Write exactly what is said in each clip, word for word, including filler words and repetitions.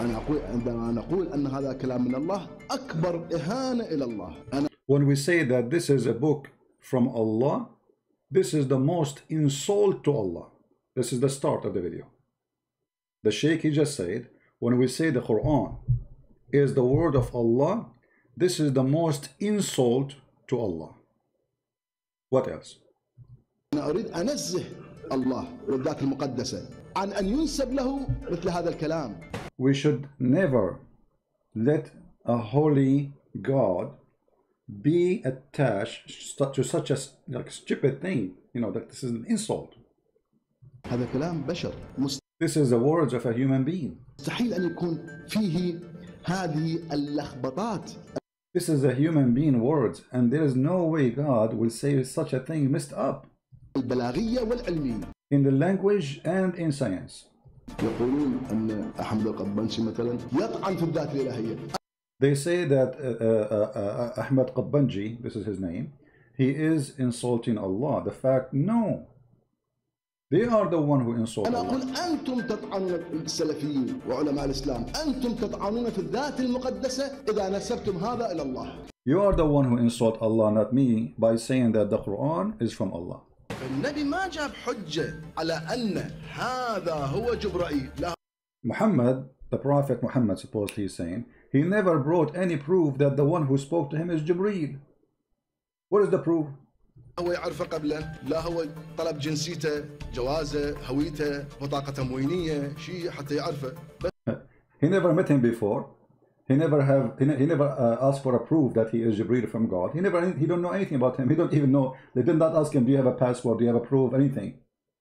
أنا أقول عندما نقول أن هذا كلام من الله أكبر إهانة إلى الله. أنا When we say that this is a book from Allah, this is the most insult to Allah. This is the start of the video. The Sheikh, he just said, when we say the Quran is the word of Allah, this is the most insult to Allah. What else? أنا أريد أنزه الله والذات المقدسة عن أن ينسب له مثل هذا الكلام. We should never let a holy God be attached to such a like stupid thing. You know that this is an insult. هذا كلام بشر. This is the words of a human being. مستحيل أن يكون فيه هذه اللخبطات. This is a human being words, and there is no way God will say such a thing messed up. البلاغية والعلمية. In the language and in science. يقولون أن أحمد القبنجي مثلا يطعن في الذات الإلهية. They say that uh, uh, uh, Ahmed Qabbanji, this is his name, he is insulting Allah. The fact, no. They are the one who insult أنا Allah. أقول أنتم تطعنون السلفيين وعلماء الإسلام، أنتم تطعنون في الذات المقدسة إذا نسبتم هذا إلى الله. You are the one who insult Allah, not me, by saying that the Quran is from Allah. النبي ما جاب حجة على أن هذا هو جبرائيل. لا. Muhammad, the Prophet Muhammad, supposedly is saying, he never brought any proof that the one who spoke to him is Jibreel. What is the proof? هو يعرفه قبلا، لا هو طلب جنسيته، جوازه، هويته، بطاقة تموينية، شيء حتى يعرفه. He never met him before. He never have. He, he never uh, asked for a proof that he is Jibreel from God. He never. He don't know anything about him. He don't even know. They did not ask him, do you have a passport? Do you have a proof? Anything.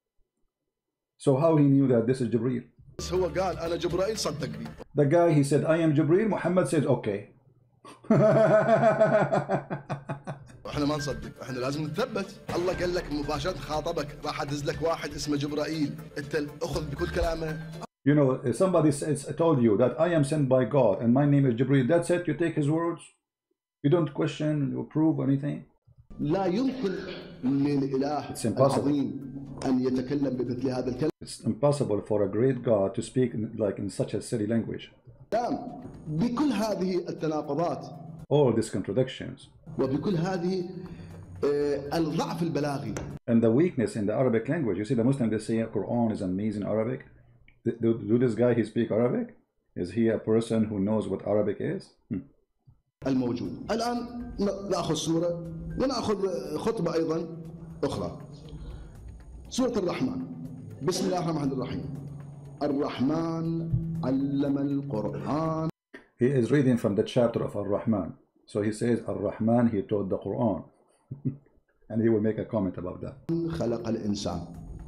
So how he knew that this is Jibreel? هو قال أنا جبرائيل صدقني. The guy, he said, I am Jibreel. Muhammad says, okay. احنا ما نصدق، احنا لازم نثبت. الله قال لك مباشرة خاطبك، راح ادز لك واحد اسمه جبرائيل، انت اخذ بكل كلامه. You know, if somebody says, told you that I am sent by God and my name is Jibreel, that's it, you take his words? You don't question or prove anything? لا يمكن للإله العظيم أن يتكلم بمثل هذا الكلام. It's impossible for a great God to speak like in such a silly language. بكل هذه التناقضات. All these contradictions. وبكل هذه الضعف البلاغي. And the weakness in the Arabic language. You see the Muslims, they say Quran is amazing Arabic. Do, do this guy, he speak Arabic? Is he a person who knows what Arabic is? Hmm. الموجود. الآن نأخذ سورة ونأخذ خطبة أيضا أخرى. سورة الرحمن. بسم الله الرحمن الرحيم. الرحمن علم القرآن. He is reading from the chapter of Ar-Rahman. So he says Ar-Rahman, he taught the Quran. And he will make a comment about that. خلق الإنسان.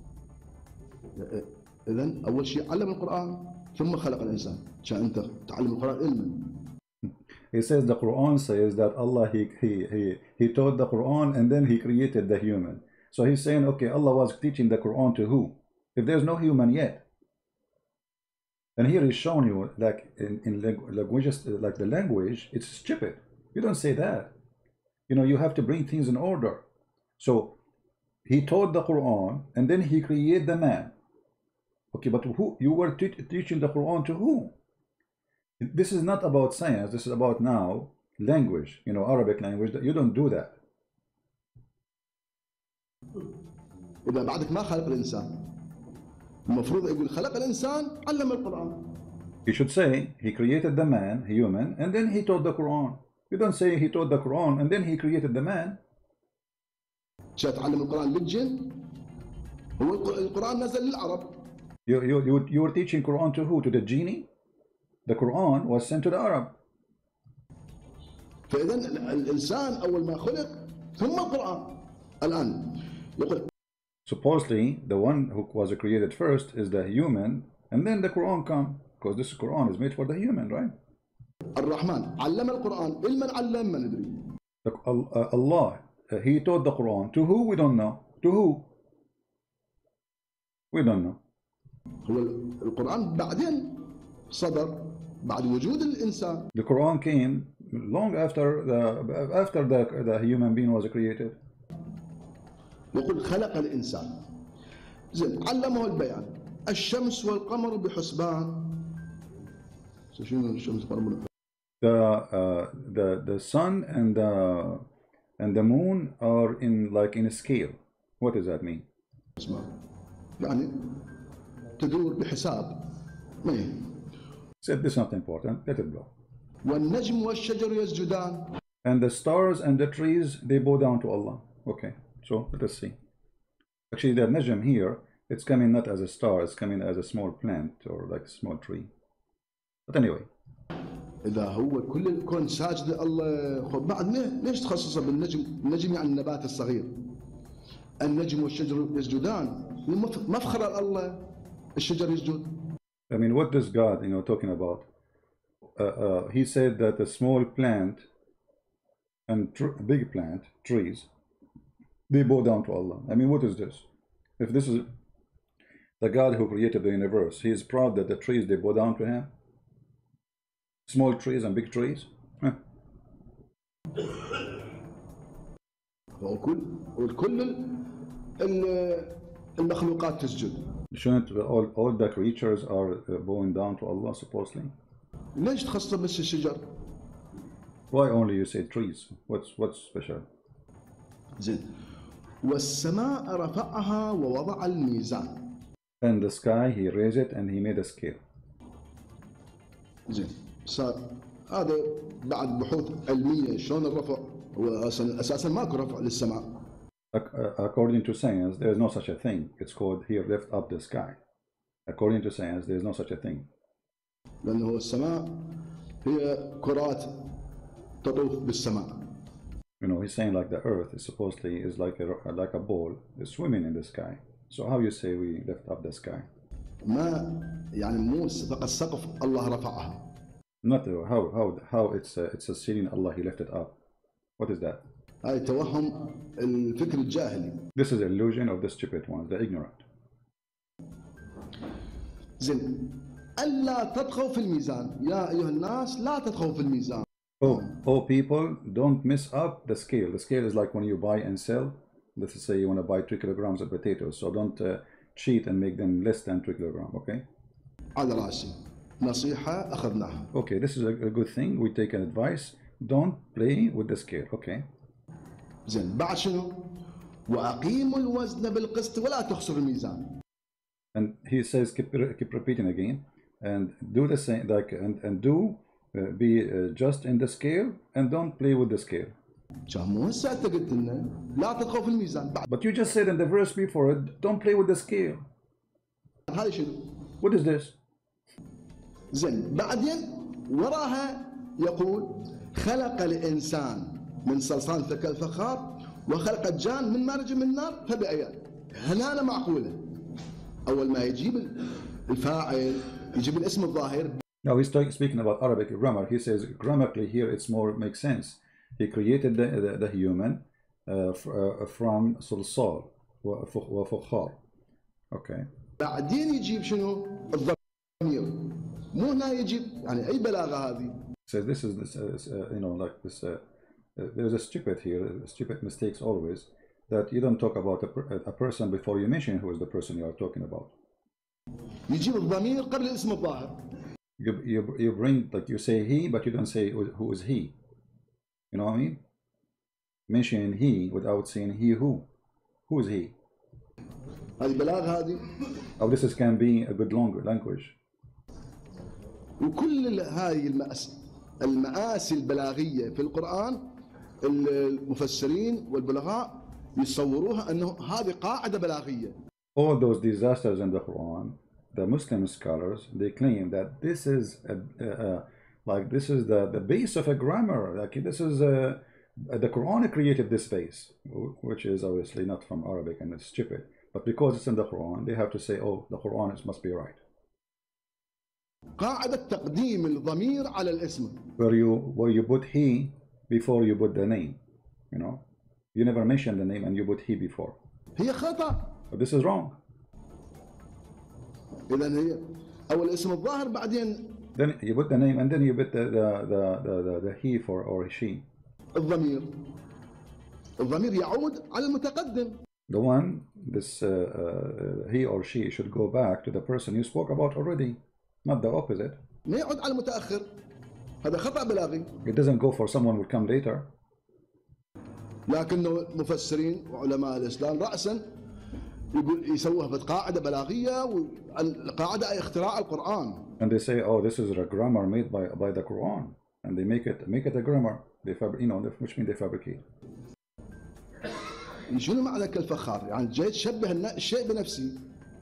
إذن أول شيء علم القرآن ثم خلق الإنسان. عشان أنت تعلم القرآن علما. He says the Quran says that Allah, he, he, he, he taught the Quran and then he created the human. So he's saying, okay, Allah was teaching the Quran to who? If there's no human yet. And here he's showing you, like in, in languages, like the language, it's stupid. You don't say that. You know, you have to bring things in order. So he taught the Quran and then he created the man. Okay, but who you were te teaching the Quran to who? This is not about science. This is about now language. You know, Arabic language. You don't do that. إذا بعدك ما خلق الإنسان. المفروض يقول خلق الإنسان علم القرآن. You should say he created the man, human, and then he taught the Quran. You don't say he taught the Quran and then he created the man. شاء تعلم القرآن للجن. هو القرآن نزل للعرب. You you you you were teaching Quran to who? To the genie? The Quran was sent to the Arab. فإذا الإنسان أول ما خلق ثم القرآن. الآن يقول. Supposedly, the one who was created first is the human, and then the Quran come, because this Quran is made for the human, right? الرحمن علم القرآن علما علم ما ندري. Allah, uh, he taught the Quran to who? We don't know. To who? We don't know. هو القرآن بعدين صدر بعد وجود الإنسان. The Quran came long after the after the the human being was created. يقول خلق الإنسان. زين علمه البيان. الشمس والقمر بحسبان. شنو الشمس قرب The uh, the the sun and the and the moon are in like in a scale. What does that mean? اسمع يعني تدور بحساب ما هي. Said this is not important. Let it go. والنجم والشجر يسجدان. And the stars and the trees, they bow down to Allah. Okay, so let us see. Actually, the najm here, it's coming not as a star, it's coming as a small plant or like a small tree. But anyway. إذا هو كل الكون ساجد الله خب بعد ليش تخصصه بالنجم؟ النجم يعني النبات الصغير. النجم والشجر يسجدان. مفخر الله الشجر يسجد. I mean, what does God, you know, talking about? Uh, uh, he said that a small plant and tr big plant, trees, they bow down to Allah. I mean, what is this? If this is the God who created the universe, he is proud that the trees, they bow down to him? Small trees and big trees? Huh. وكل وكل المخلوقات تسجد. Shouldn't all, all the creatures are uh, bowing down to Allah supposedly? ليش تخصص بس الشجر؟ Why only you say trees? What's what's special? زين. والسماء رفعها ووضع الميزان. And the sky he raised it and he made a scale. زين. هذا بعد بحوث علمية شلون الرفع؟ هو أساسا ماكو رفع للسماء. According to science, there is no such a thing. It's called here lift up the sky. According to science, there is no such a thing. لأنه السماء هي كرات تطوف بالسماء. You know, he's saying like the earth is supposedly is like a like a ball is swimming in the sky. So how you say we lift up the sky? ما يعني مو فقط سقف الله رفعها. Not how how how it's a, it's a ceiling Allah he lifted up. What is that? هاي توهم الفكر الجاهلي. This is illusion of the stupid ones, the ignorant. زين ألا تطغوا في الميزان يا أيها الناس لا تطغوا في الميزان. Oh, oh people, don't mess up the scale. The scale is like when you buy and sell. Let's say you want to buy three kilograms of potatoes, so don't uh, cheat and make them less than three kilograms, okay? على رأسي نصيحة أخذناها. Okay, this is a, a good thing. We take an advice. Don't play with the scale, okay? زين بعد شنو؟ وأقيموا الوزن بالقسط ولا تخسروا الميزان. And he says, keep, keep repeating again, and do the same, like, and, and do uh, be uh, just in the scale, and don't play with the scale. مو هسه أنت قلت لنا لا تطغوا في الميزان. But you just said in the verse before it, don't play with the scale. هذا شنو؟ What is this? زين بعدين وراها يقول خلق الإنسان من صلصال كالفخار وخلق الجان من مارج من النار فبأيات. هل هذا معقولة؟ أول ما يجيب الفاعل يجيب الاسم الظاهر. Now he's talking, speaking about Arabic grammar. He says grammatically here it's more makes sense. He created the, the, the human uh, from صلصال وفخار. Okay. بعدين يجيب شنو؟ الضمير. مو هنا يجيب يعني أي بلاغة هذه. Says this is this uh, you know like this. Uh, uh, there's a stupid here. Stupid mistakes always. That you don't talk about a, per, a person before you mention who is the person you are talking about. يجيب الضمير قبل الاسم الظاهر. You, you, you bring, like you say he, but you don't say who is he. You know what I mean? Mentioning he without saying he who. Who is he? هذه بلاغة هذه. Oh, this is, can be a good language. وكل هذه المآسي المآسي البلاغية في القرآن المفسرين والبلغاء يصوروها أنه هذه قاعدة بلاغية. All those disasters in the Quran, the Muslim scholars, they claim that this is a, a, a, like this is the, the base of a grammar. Like this is a, the Quran created this base, which is obviously not from Arabic and it's stupid. But because it's in the Quran, they have to say, oh, the Quran is, must be right. قاعدة تقديم الضمير على الاسم. Where you where you put he before you put the name, you know, you never mention the name and you put he before. هي خطأ. But this is wrong. إذن هي أول اسم الظاهر بعدين. Then you put the name and then you put the the the the, the, the he for or she. الضمير. الضمير يعود على المتقدم. The one, this uh, uh, he or she should go back to the person you spoke about already, not the opposite. ما يعود على المتأخر. هذا خطأ بلاغي. It doesn't go for someone who will come later. لكنه مفسرين وعلماء الإسلام رأسا يقول يسووها بقاعدة بلاغية، والقاعدة أي اختراع القرآن. And they say, oh, this is a grammar made by by the Quran, and they make it make it a grammar. They fab, you know, which means they fabricate. شنو معنى كالفخار؟ يعني جاي تشبه الشيء بنفسي.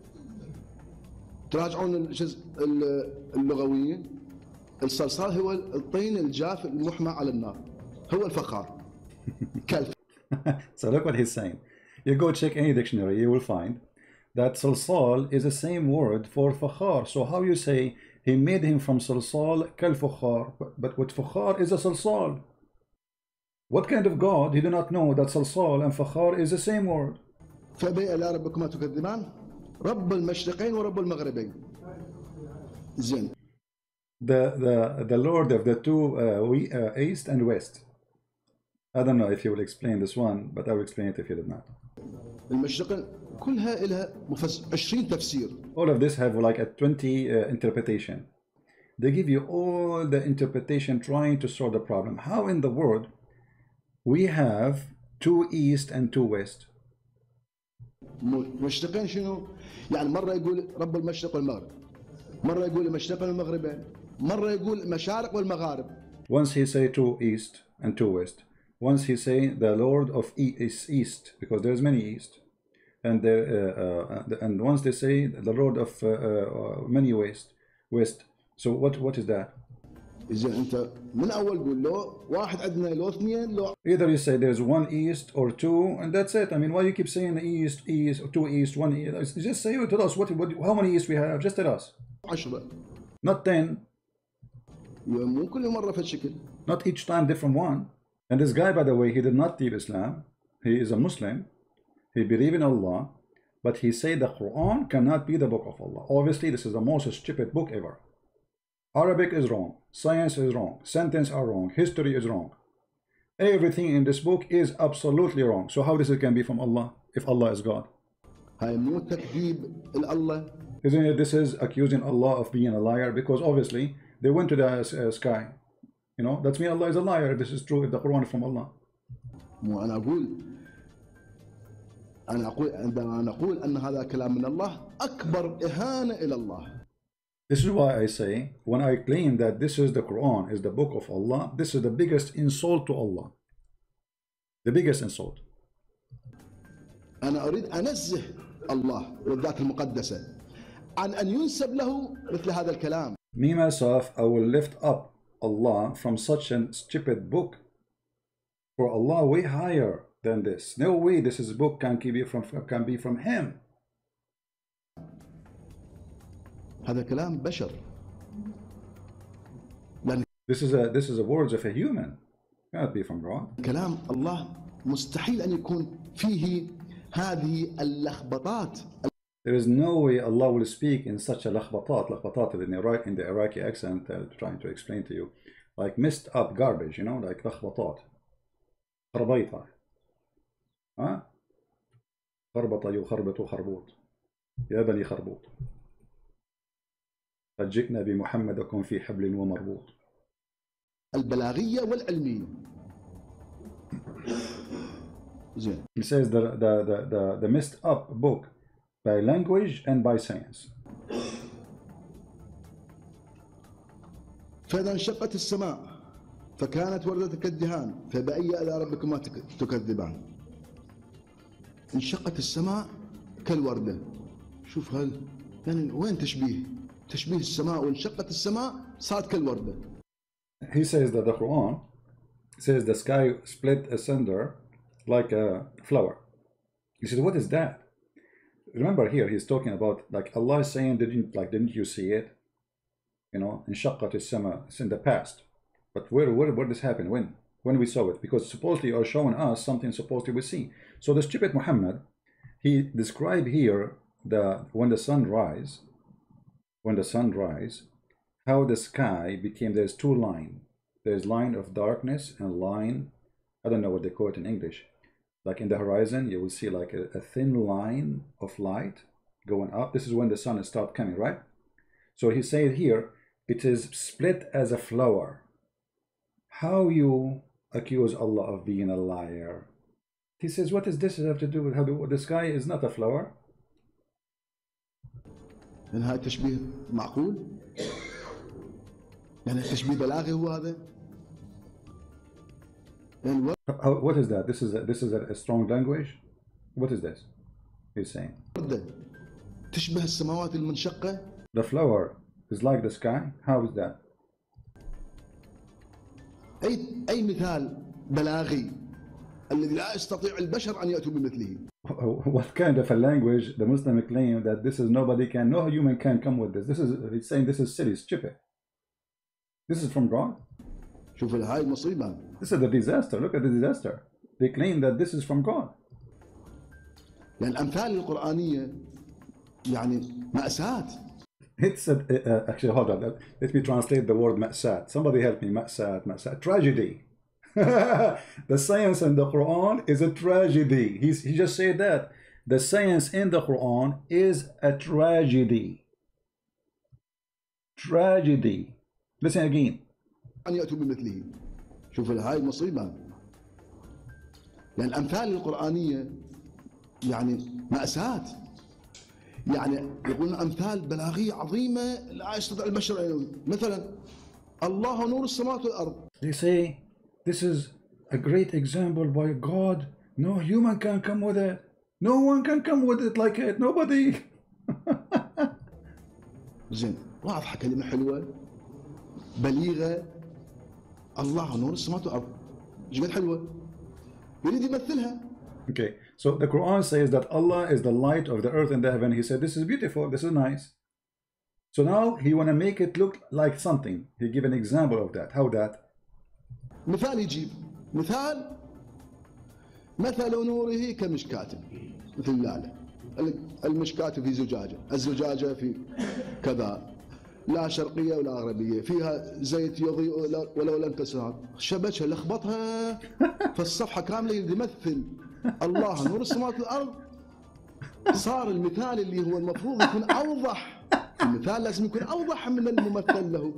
تراجعون الجزء اللغويين، الصلصال هو الطين الجاف المحمى على النار، هو الفخار. كالف. So look what he's saying. You go check any dictionary, you will find that salsal is the same word for fakhar. So how you say he made him from salsal kal fakhar, but what fakhar is a salsal? What kind of God he did not know that salsal and fakhar is the same word? فبأي آلاء ربكما تكذبان؟ رب المشرقين ورب المغربين. زين. The the the Lord of the two uh, we uh, east and west. I don't know if you will explain this one, but I will explain it if you did not. المشرقين كلها لها عشرين تفسير. All of this have like a twenty uh, interpretation. They give you all the interpretation trying to solve the problem. How in the world we have two east and two west? مشرقين شنو؟ يعني مرة يقول رب المشرق والمغرب، مرة يقول المشرق والمغربين، مرة يقول المشارق والمغارب. Once he say two east and two west. Once he say the Lord of is east, because there's many east, and there uh, uh, and once they say the Lord of uh, uh, many west, west. So what what is that? إذا أنت من أول قول له واحد عندنا لو اثنين لو. Either you say there's one east or two, and that's it. I mean, why you keep saying east, east, two east, one east? Just say, tell us what, what how many east we have. Just tell us. عشرة. Not ten. مو كل مرة في الشكل. Not each time different one. And this guy, by the way, he did not leave Islam. He is a Muslim. He believes in Allah, but he said the Quran cannot be the book of Allah. Obviously, this is the most stupid book ever. Arabic is wrong. Science is wrong. Sentence are wrong. History is wrong. Everything in this book is absolutely wrong. So how this can be from Allah if Allah is God? هاي مو تكذيب الله. Isn't it? This is accusing Allah of being a liar, because obviously they went to the uh, sky. You know, that's mean Allah is a liar if this is true, if the Quran is from Allah. مو أنا أقول أنا أقول عندما نقول أن هذا كلام من الله أكبر إهانة إلى الله. This is why I say, when I claim that this is the Quran, is the book of Allah, this is the biggest insult to Allah. The biggest insult. أنا أريد أنزه الله والذات المقدسة عن أن ينسب له مثل هذا الكلام. Me myself, I will lift up Allah from such a stupid book. For Allah way higher than this. No way this is book can be from can be from Him. هذا كلام بشر. This is a this is the words of a human. Cannot be from God. كلام الله مستحيل أن يكون فيه هذه اللخبطات. There is no way Allah will speak in such a lakhbatat. Lakhbatat in Iraq, in the Iraqi accent, uh, trying to explain to you, like messed up garbage, you know, like lakhbatat. خربيطة. ها؟ خربط يخربط خربوط. يا بني خربوط. قد جئنا بمحمدكم في حبل ومربوط. البلاغية والعلمية. زين. He says the the the the, the messed up book by language and by science. فإذا انشقت السماء فكانت وردة كالدهان فبأي آلاء ربكما تكذبان. انشقت السماء كالوردة. شوف هل يعني وين تشبيه؟ تشبيه السماء وانشقت السماء صارت كالوردة. He says that the Quran says the sky split asunder like a flower. He says, what is that? Remember here he's talking about, like, Allah is saying, didn't like didn't you see it? You know, انشقت السماء. It's in the past. But where, where, where this happened? When? When we saw it? Because supposedly you are showing us something supposedly we see. So the stupid Muhammad, he described here the when the sun rise, when the sun rise, how the sky became, there's two lines. There's line of darkness and line, I don't know what they call it in English. Like in the horizon, you will see like a, a thin line of light going up. This is when the sun starts coming, right? So he said here, it is split as a flower. How you accuse Allah of being a liar? He says, what does this have to do with how the, the sky is not a flower? يعني هذا تشبيه معقول؟ يعني تشبيه بلاغي هو هذا؟ يعني How, what is that? This is a, this is a, a strong language. What is this? He's saying. وردة تشبه السماوات المنشقة. The flower is like the sky. How is that? أي أي مثال بلاغي الذي لا يستطيع البشر أن يأتوا بمثله. What kind of a language the Muslim claim that this is nobody can, no human can come with this. This is, he's saying this is silly, stupid. This is from God. شوف هاي مصيبة. This is the disaster. Look at the disaster. They claim that this is from God. يعني الأمثال القرآنية يعني مأساة. It's a, uh, actually, hold on. Let me translate the word ma'sat. Somebody help me. Ma'sat, ma'sat. Tragedy. The science in the Quran is a tragedy. He's, he just said that. The science in the Quran is a tragedy. Tragedy. Listen again. أن يأتوا بمثله. شوف هاي مصيبة. يعني الأمثال القرآنية يعني مأساة. يعني يقولون أمثال بلاغية عظيمة لا يستطيع البشر. مثلا الله نور السماوات والأرض. They say this is a great example by God. No human can come with it. No one can come with it like it. Nobody. زين واضحة كلمة حلوة بليغة. الله نور السماوات والأرض. ايش قد حلوة. يريد يمثلها. Okay, so the Quran says that Allah is the light of the earth and the heaven. He said this is beautiful, this is nice. So now he want to make it look like something. He give an example of that. How that? مثال يجيب مثال مثل نوره كمشكاة مثل لاله. المشكاة في زجاجة، الزجاجة في كذا، لا شرقية ولا غربية، فيها زيت يضيء ولو لم تسهر، شبكها لخبطها فالصفحة كاملة يمثل الله نور السماوات والأرض. صار المثال اللي هو المفروض يكون أوضح، المثال لازم يكون أوضح من الممثل له.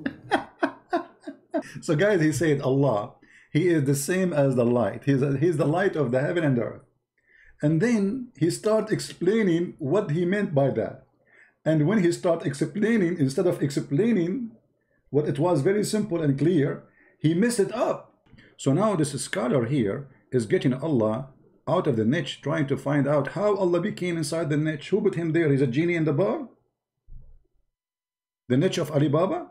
So guys, he said Allah, he is the same as the light. He's, a, he's the light of the heaven and the earth. And then he start explaining what he meant by that. And when he start explaining, instead of explaining what it was very simple and clear, he messed it up. So now this scholar here is getting Allah out of the niche, trying to find out how Allah became inside the niche. Who put him there? He's a genie in the bar? The niche of Alibaba?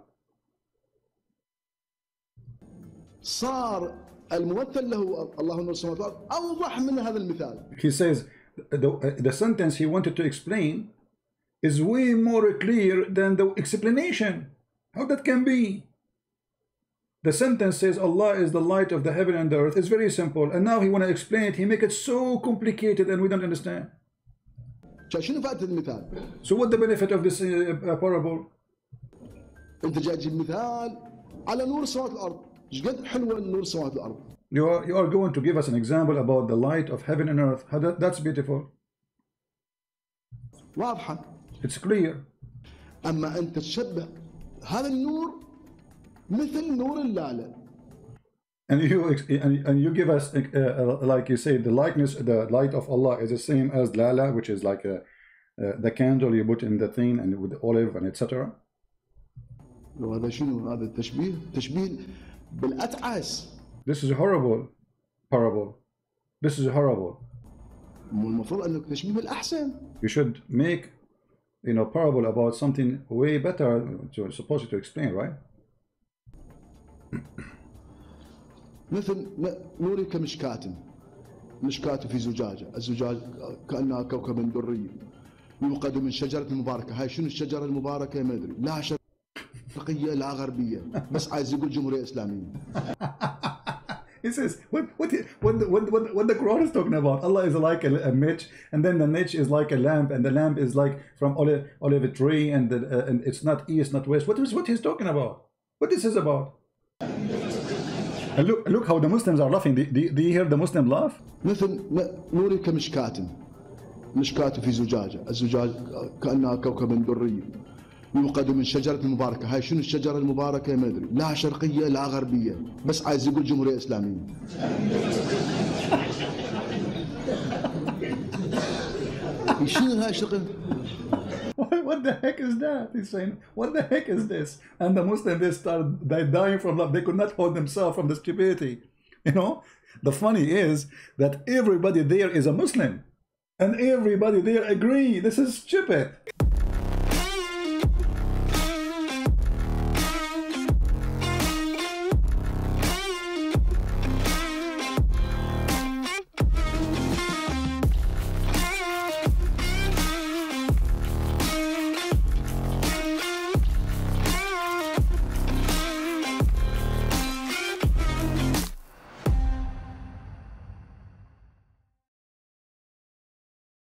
صار الممثل له الله نور السماوات والأرض أوضح من هذا المثال. He says the, the sentence he wanted to explain is way more clear than the explanation. How that can be? The sentence says Allah is the light of the heaven and the earth. It's very simple. And now he want to explain it. He make it so complicated and we don't understand. شنو فائدة المثال؟ So what the benefit of this uh, parable? أنت جاي تجيب مثال على نور السماوات والأرض. إيش قد حلوة نور السماوات والأرض. You are, you are going to give us an example about the light of heaven and earth. How that, that's beautiful. واضحة. It's clear. أما أنت تشبه هذا النور مثل نور اللالة. And you and, and you give us uh, uh, like you say the likeness, the light of Allah is the same as lala, which is like a, uh, the candle you put in the thing and with olive and et cetera. وهذا شنو هذا التشبيه؟ تشبيه بالأتعس. This is horrible parable. This is horrible. المفروض أنك تشبيه بالأحسن. You should make, you know, parable about something way better to supposed to explain, right? مثل نوري كمشكاة، مشكاة في زجاجة، الزجاج كأنها كوكب دري يوقد من شجرة مباركة. هاي شنو الشجرة المباركة؟ ما أدري، لا شرقية لا غربية، بس عايز يقول جمهورية إسلامية. He says, what, what, what, what, what, what the Quran is talking about? Allah is like a, a niche, and then the niche is like a lamp, and the lamp is like from olive, olive tree, and, the, uh, and it's not east, not west. What is what he's talking about? What this is about? And look, look how the Muslims are laughing. Do, do, do you hear the Muslim laugh? مثل نوري كمشكاة، مشكاة في زجاجة، الزجاج كأنها كوكب دري يوقد من شجرة مباركة. هاي شنو الشجرة المباركة؟ ما أدري، لا شرقية لا غربية، بس عايز يقول جمهورية إسلامية. شنو هاي الشغل؟ What the heck is that? He's saying, what the heck is this? And the Muslims, they start they dying from love. They could not hold themselves from the stupidity. You know, the funny is that everybody there is a Muslim, and everybody there agree this is stupid.